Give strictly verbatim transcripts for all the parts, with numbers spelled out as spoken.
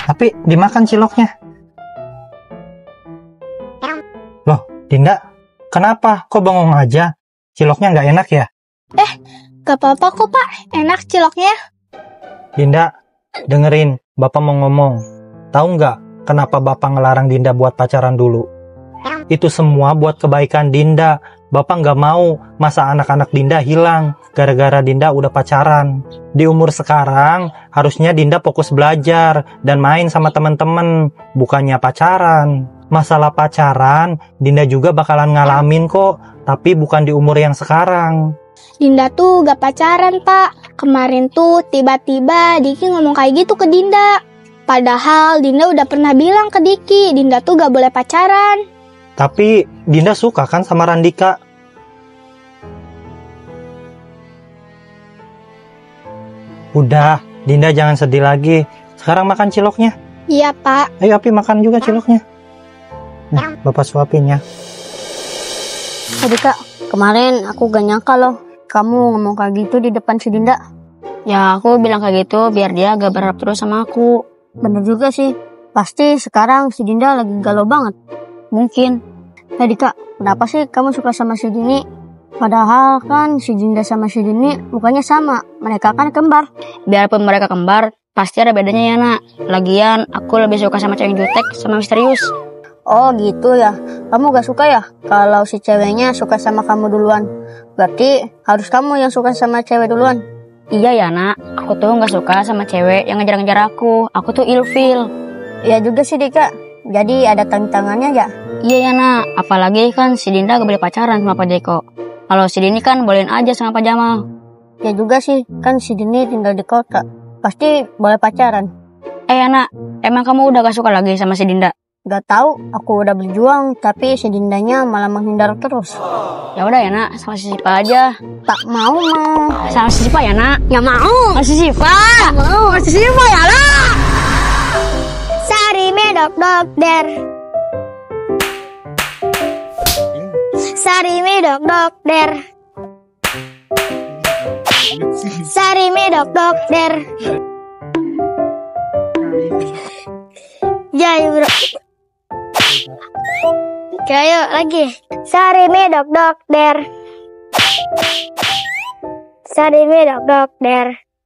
Tapi dimakan ciloknya. Loh, Dinda, kenapa? Kok bengong aja? Ciloknya nggak enak ya? Eh, gak apa-apa kok Pak, enak ciloknya. Dinda, dengerin, Bapak mau ngomong. Tahu nggak kenapa Bapak ngelarang Dinda buat pacaran dulu? Itu semua buat kebaikan Dinda. Bapak nggak mau masa anak-anak Dinda hilang gara-gara Dinda udah pacaran. Di umur sekarang, harusnya Dinda fokus belajar dan main sama teman-teman, bukannya pacaran. Masalah pacaran, Dinda juga bakalan ngalamin kok, tapi bukan di umur yang sekarang. Dinda tuh gak pacaran Pak. Kemarin tuh tiba-tiba Diki ngomong kayak gitu ke Dinda. Padahal Dinda udah pernah bilang ke Diki, Dinda tuh gak boleh pacaran. Tapi Dinda suka kan sama Randika? Udah, Dinda jangan sedih lagi. Sekarang makan ciloknya. Iya Pak. Ayo Api makan juga ciloknya. Nah, Bapak suapin ya. Randika, kemarin aku gak nyangka loh kamu ngomong kayak gitu di depan si Dinda. Ya aku bilang kayak gitu biar dia gak berharap terus sama aku. Bener juga sih. Pasti sekarang si Dinda lagi galau banget. Mungkin. Randika, kenapa sih kamu suka sama si Dini? Padahal kan si Dinda sama si Dini mukanya sama. Mereka kan kembar. Biarpun mereka kembar, pasti ada bedanya ya nak. Lagian aku lebih suka sama cewek jutek sama misterius. Oh gitu ya. Kamu gak suka ya kalau si ceweknya suka sama kamu duluan? Berarti harus kamu yang suka sama cewek duluan. Iya ya nak, aku tuh gak suka sama cewek yang ngejar-ngejar aku. Aku tuh ilfeel. Iya juga sih Dika. Jadi ada tantangannya ya? Iya ya nak, apalagi kan si Dinda gak boleh pacaran sama Pak Jeko. Kalau si Dini kan bolehin aja sama Pak Jamal. Ya juga sih, kan si Dini tinggal di kota. Pasti boleh pacaran. Eh anak, emang kamu udah gak suka lagi sama si Dinda? Gak tahu, aku udah berjuang, tapi si Dindanya malah menghindar terus. Ya udah ya nak, sama si Sipa aja. Tak mau mah. Sama si Sipa ya nak? Gak mau. Sama si Sipa. Gak mau. Sama si Sipa ya nak. Sari medok dok der. Sari medok dok der. Sari medok dok der. Jadi bro. Oke, ayo lagi. Sari medok dok der. Sari medok dok der.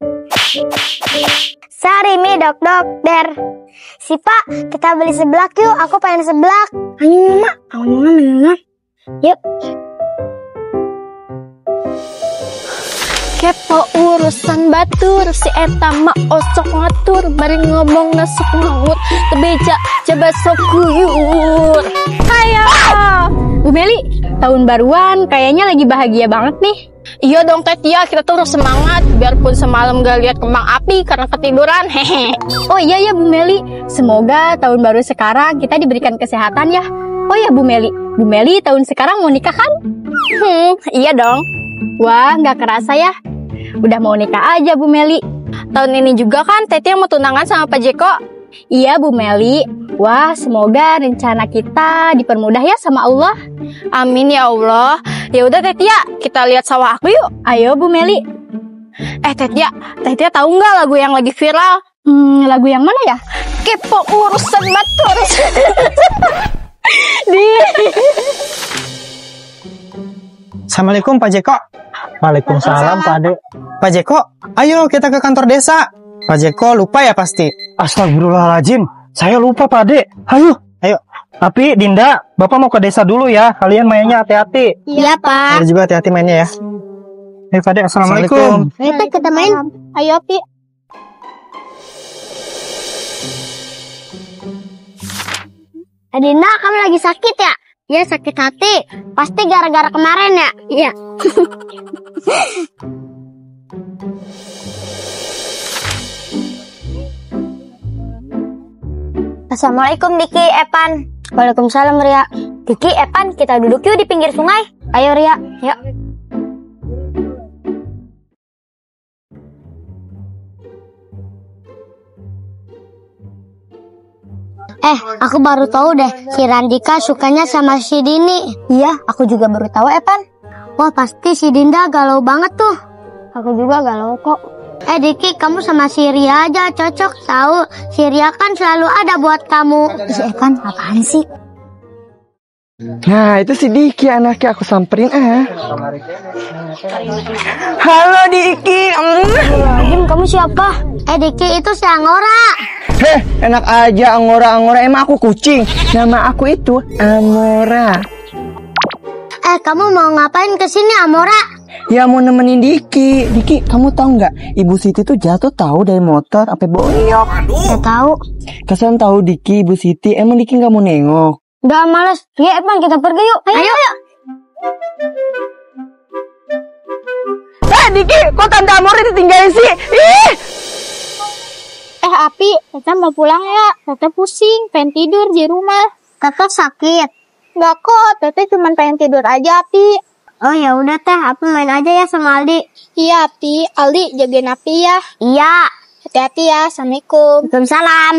Sari medok dok der. Sipa, kita beli seblak yuk. Aku pengen seblak. Ayo mak, aku mau ngambil. Yuk. Kepo urusan batur, si eta mak osok ngatur, bari ngomong nasuk maut, tebeja coba sokuyur. Hayo Bu Meli, tahun baruan kayaknya lagi bahagia banget nih. Iya dong Tetia, kita terus semangat biarpun semalam gak lihat kembang api karena ketiduran. Hehe. Oh iya ya Bu Meli, semoga tahun baru sekarang kita diberikan kesehatan ya. Oh ya Bu Meli, Bu Meli tahun sekarang mau nikah kan? Hmm, iya dong. Wah, nggak kerasa ya. Udah mau nikah aja Bu Meli. Tahun ini juga kan Teti yang mau tunangan sama Pak Jeko. Iya Bu Meli. Wah, semoga rencana kita dipermudah ya sama Allah. Amin ya Allah. Ya udah Tetia, kita lihat sawah aku yuk. Ayo Bu Meli. Eh Tetia, Tetia tahu nggak lagu yang lagi viral? Hmm, lagu yang mana ya? Kepo urusan batur. Di. Assalamualaikum Pak Jeko. Waalaikumsalam Pak Ade. Pak Jeko, ayo kita ke kantor desa. Pak Jeko lupa ya pasti. Astagfirullahaladzim, saya lupa Pak Ade. Ayo, ayo. Tapi Dinda, Bapak mau ke desa dulu ya. Kalian mainnya hati-hati. Iya Pak. Ada juga hati-hati mainnya ya. Ayo Pak Ade, assalamualaikum. Ayo Pak, kita main. Ayo Pi. Adina, kamu lagi sakit ya? Ya sakit hati. Pasti gara-gara kemarin ya? Iya. Assalamualaikum Diki, Epan. Waalaikumsalam Ria. Diki, Epan, kita duduk yuk di pinggir sungai. Ayo Ria, yuk. Eh, aku baru tahu deh, si Randika sukanya sama si Dini. Iya, aku juga baru tahu, Epan. Wah, pasti si Dinda galau banget tuh. Aku juga galau kok. Eh Diki, kamu sama si Ria aja cocok tahu. Si Ria kan selalu ada buat kamu. Si Ekan apaan sih? Nah itu si Diki anaknya, aku samperin ah. Halo Diki. Jim, kamu siapa? Eh Diki, itu si Angora. Heh, enak aja Angora Angora, emang aku kucing. Nama aku itu Amora. Eh, kamu mau ngapain kesini Amora? Ya mau nemenin Diki. Diki, kamu tahu nggak? Ibu Siti tuh jatuh tahu dari motor sampai bonyok. Nggak tahu. Kasian tahu Diki, Ibu Siti. Emang Diki nggak mau nengok? Udah males. Ya, Epan, kita pergi yuk. Ayo. Ayo. Eh, Diki, kok Tante Amora ditinggalin sih? Ih! Eh Api, Tete mau pulang ya. Tete pusing, pengen tidur di rumah. Kakak sakit. Nggak kok, Tete cuma pengen tidur aja Api. Oh ya udah teh, aku main aja ya sama Aldi. Iya Api, Aldi jagain Api ya. Iya. Hati-hati ya, Assalamualaikum. Waalaikumsalam.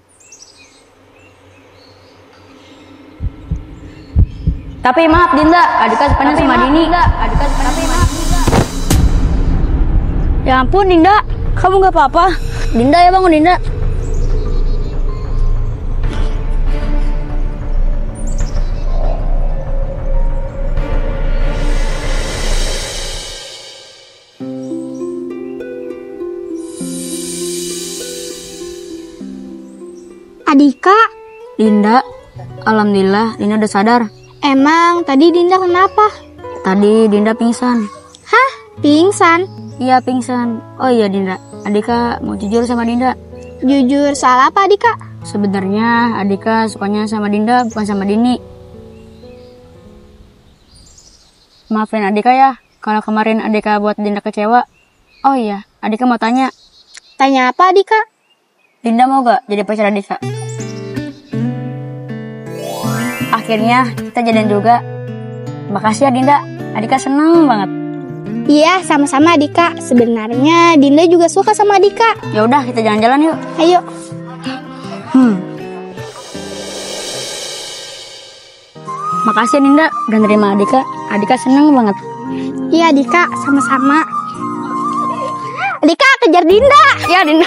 Tapi maaf Dinda, Adika sukanya sama Dini. Adika sukanya sama Dini. Ya ampun Dinda, kamu nggak apa-apa? Dinda ya bangun Dinda. Adika, Dinda, alhamdulillah Dinda udah sadar. emang tadi Dinda kenapa? Tadi Dinda pingsan. Hah? Pingsan? Iya pingsan. Oh iya Dinda, Adika mau jujur sama Dinda. Jujur salah apa Adika? Sebenarnya Adika sukanya sama Dinda bukan sama Dini. Maafin Adika ya, kalau kemarin Adika buat Dinda kecewa. Oh iya, Adika mau tanya. Tanya apa Adika? Dinda mau gak jadi pacar Adika? Akhirnya kita jadian juga. Makasih ya Dinda, Adika seneng banget. Iya, sama-sama Adika. Sebenarnya Dinda juga suka sama Adika. Ya udah kita jalan-jalan yuk. Ayo. Hmm. Makasih ya Dinda udah nerima Adika. Adika seneng banget. Iya Adika, sama-sama. Adika kejar Dinda. Ya Dinda.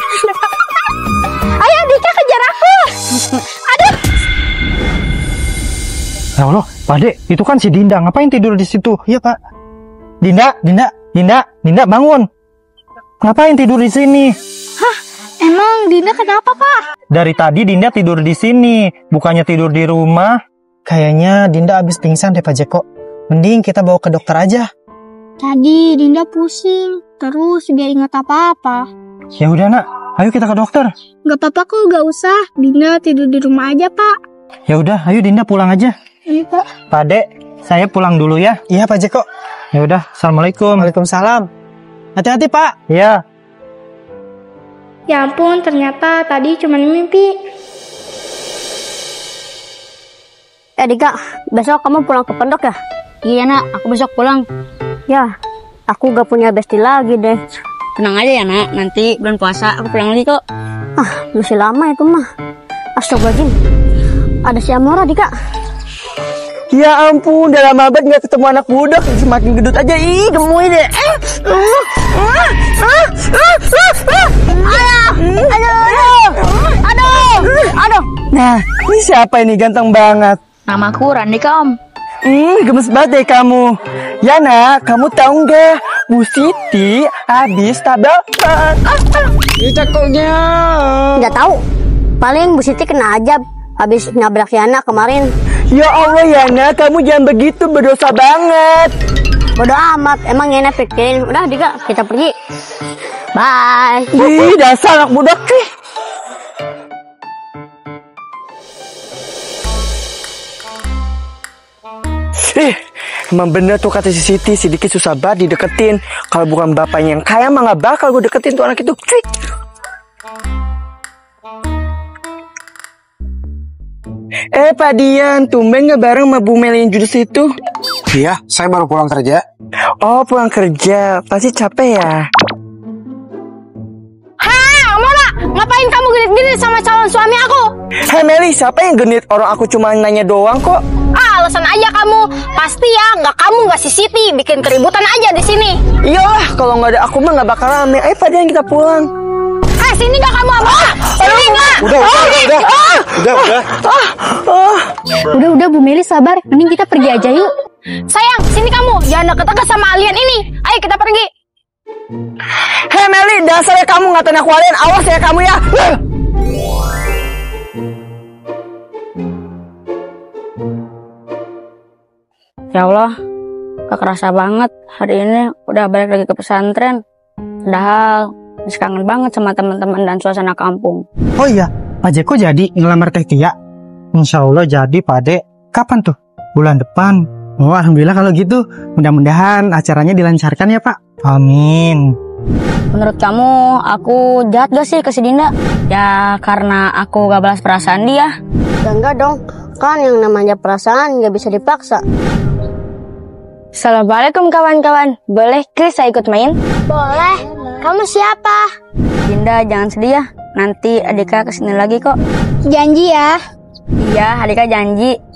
Ayo Adika kejar aku. Aduh. Ya Allah, Pak Dek, itu kan si Dinda. Ngapain tidur di situ? Iya, Pak. Dinda, Dinda, Dinda, Dinda bangun. Ngapain tidur di sini? Hah? Emang Dinda kenapa, Pak? Dari tadi Dinda tidur di sini, bukannya tidur di rumah. Kayaknya Dinda habis pingsan deh, Pak Jeko. Mending kita bawa ke dokter aja. Tadi Dinda pusing, terus gak ingat apa-apa. Ya udah, Nak. Ayo kita ke dokter. Gak apa-apa kok, gak usah. Dinda tidur di rumah aja, Pak. Ya udah, ayo Dinda pulang aja. Iya, Pak. Pak Dek, saya pulang dulu ya. Iya, Pak Jeko. Ya udah, Assalamualaikum. Waalaikumsalam. Hati-hati, Pak. Iya. Ya ampun, ternyata tadi cuma mimpi. Eh Dika, besok kamu pulang ke pondok ya? Iya nak, aku besok pulang. Ya, aku gak punya bestie lagi deh. Tenang aja ya nak, nanti bulan puasa aku pulang lagi kok. Ah, masih lama itu mah. Astagfirullahaladzim. Ada si Amora Dika. Ya ampun, udah lama banget gak ketemu anak budak. Semakin gendut aja, ih gemuy deh. Aduh, aduh, aduh, aduh. Nah, ini siapa ini ganteng banget? Namaku Randika om. Hmm, gemes banget deh kamu. Ya nak, kamu tahu nggak? Bu Siti habis tabrakan. Ini cakulnya. Nggak tahu. Paling Bu Siti kena ajab habis nabrak Yana kemarin. Ya Allah Yana, kamu jangan begitu, berdosa banget. Bodoh amat, emang Yana pikirin. Udah Dika, kita pergi. Bye. Ih, dasar anak budak. Eh, emang bener tuh kata si Siti, si Diki susah banget dideketin. Kalau bukan bapaknya yang kaya mah gak bakal gue deketin tuh anak itu. Cuy. Eh Pak Dian, tumben gak bareng sama Bu Meli yang jurus itu? Iya, saya baru pulang kerja. Oh, pulang kerja, pasti capek ya? Hah, Amora, ngapain kamu genit-genit sama calon suami aku? Hei Meli, siapa yang genit? Orang aku cuma nanya doang kok. Ah, alasan aja kamu. Pasti ya, nggak kamu nggak si Siti bikin keributan aja di sini. Iyalah, kalau nggak ada aku mah nggak bakal rame. Ayo Pak Dean kita pulang. Eh, sini nggak kamu apa? Sini nggak? Udah, udah, udah, udah, udah, udah. Udah, udah Bu Meli sabar. Mending kita pergi aja yuk. Sayang, sini kamu. Jangan deket-deket sama alien ini. Ayo kita pergi. Hei Meli, dasarnya kamu ngatain aku alien. Awas ya kamu ya. Ya Allah, gak kerasa banget hari ini udah balik lagi ke pesantren. Padahal masih kangen banget sama teman-teman dan suasana kampung. Oh iya, Pak Jeko jadi ngelamar Teh Tia? Insya Allah jadi, Pak Dek. Kapan tuh? Bulan depan. Oh, alhamdulillah kalau gitu. Mudah-mudahan acaranya dilancarkan ya, Pak. Amin. Menurut kamu, aku jahat gak sih ke si Dinda? Ya karena aku gak balas perasaan dia. Ya enggak dong, kan yang namanya perasaan nggak bisa dipaksa. Assalamualaikum kawan-kawan. Boleh Chris saya ikut main? Boleh. Kamu siapa? Dinda jangan sedih ya. Nanti Adika kesini lagi kok. Janji ya. Iya, Adika janji.